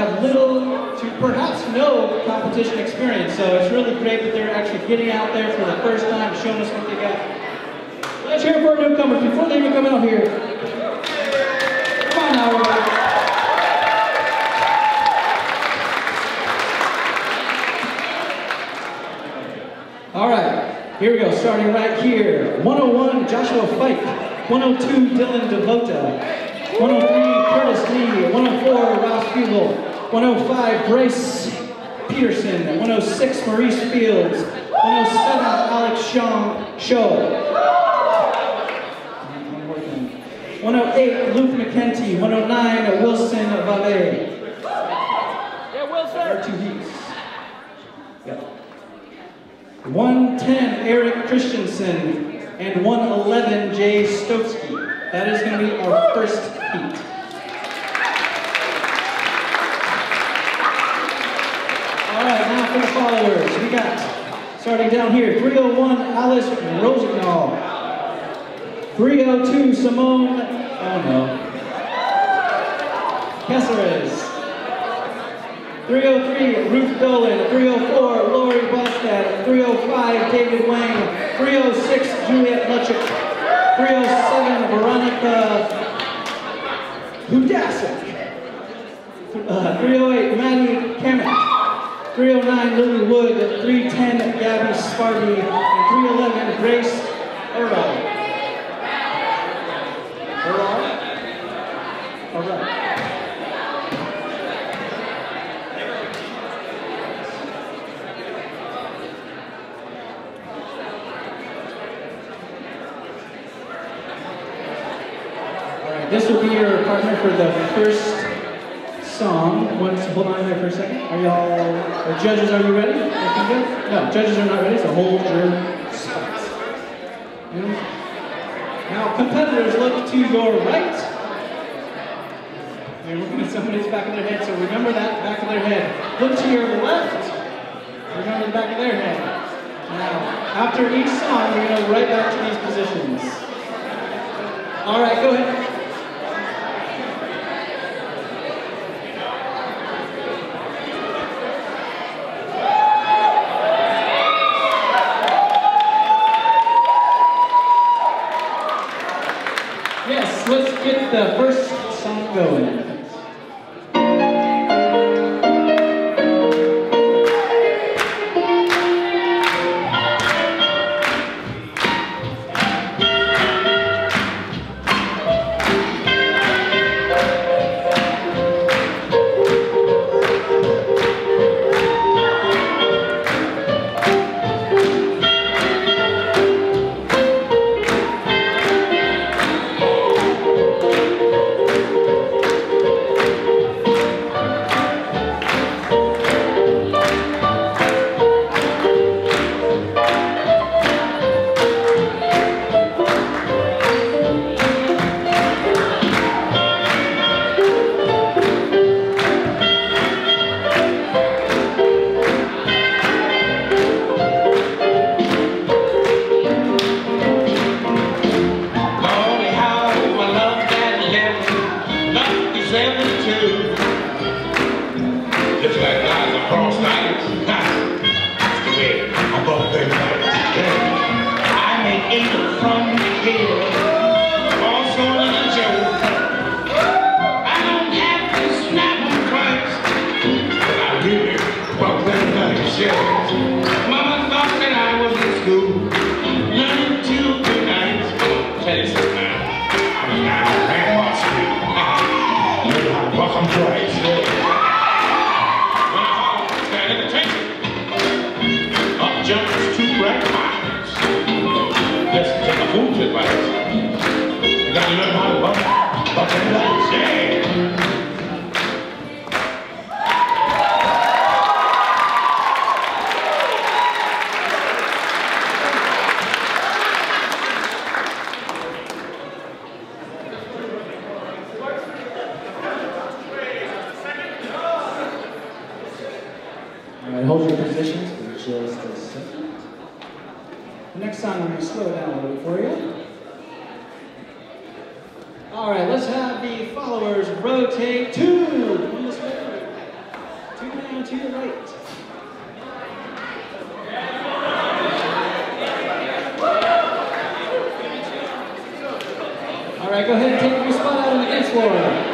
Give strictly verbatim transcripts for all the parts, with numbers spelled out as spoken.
have little to perhaps no competition experience, so it's really great that they're actually getting out there for the first time, showing us what they got. Let's hear it for our newcomers before they even come out here. Come on now, everybody. All right, here we go, starting right here. one oh one, Joshua Fike. one oh two, Dylan Devota. one oh three, Curtis Lee. one oh four, Ross Fugel. one oh five, Bryce Peterson. one oh six, Maurice Fields. one oh seven, Alex Shaw. Show. one oh eight, Luke McKenty. one oh nine, Wilson Valet. Yeah, Wilson. Our two heats. Yep. one ten, Eric Christensen. And one eleven, Jay Stokesky. That is going to be our first heat. All right, now for the followers. We got, starting down here, three oh one, Alice Rosenthal. three oh two, Simone, oh no, Caceres. three oh three, Ruth Dolan. three oh four, Lori Bostad. three oh five, David Wang. three oh six, Juliet Luchik. three oh seven, Veronica Hudasic. Uh, three oh eight, Maddie Kamek. three oh nine, Lily Wood. three ten, Gabby Sparty. And three eleven, Grace Errol. Errol? All right. This will be your partner for the first song. Once, hold on there for a second. Are y'all, or judges, are you ready? Looking good? No, judges are not ready, so hold your spots. Now, competitors, look to your right. You're looking at somebody's back of their head, so remember that back of their head. Look to your left. Remember the back of their head. Now, after each song, you're going to go right back to these positions. All right, go ahead. Yes, let's get the first song going. Alright, hold your positions for just a second. The next song, I'm going to slow it down a little bit for you. Alright, let's have the followers rotate to. now to your right. All right, go ahead and take your spot out on the dance floor.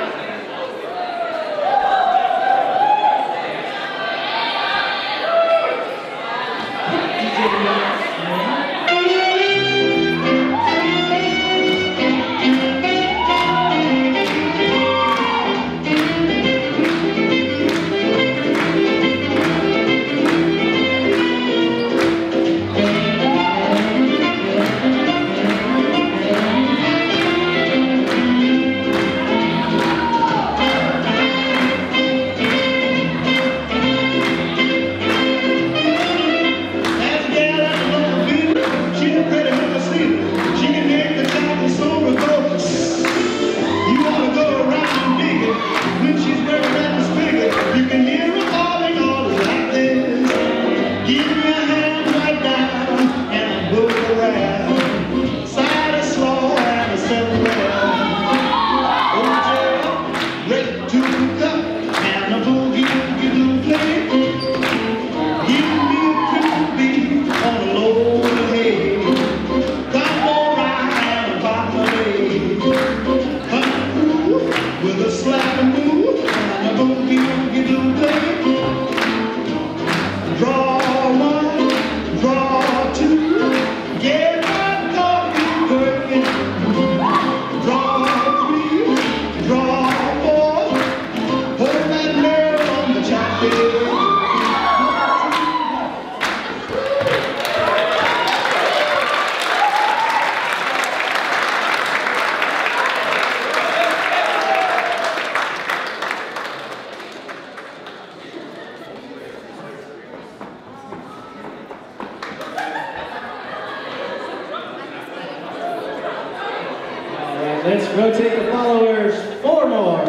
Let's rotate the followers. Four more.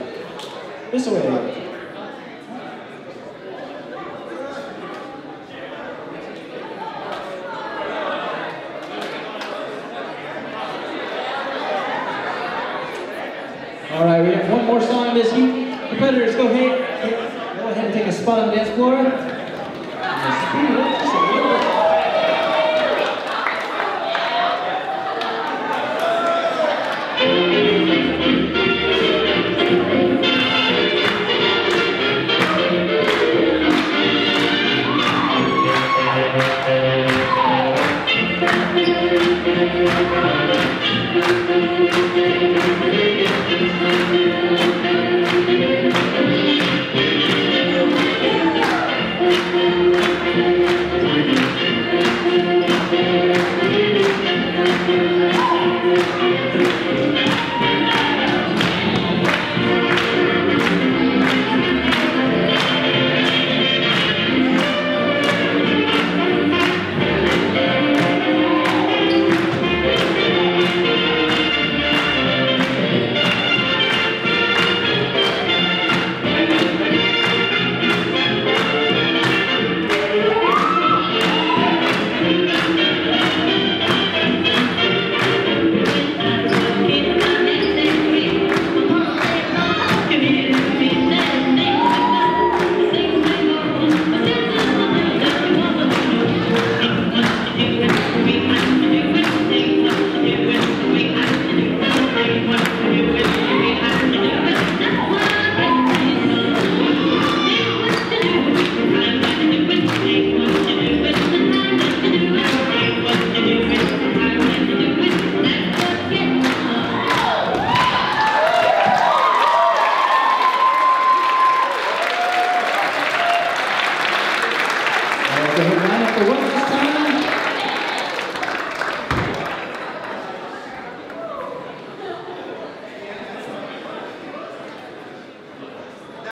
This way. All right, we have one more song in this heat. Competitors, go ahead, go ahead and take a spot on the dance floor.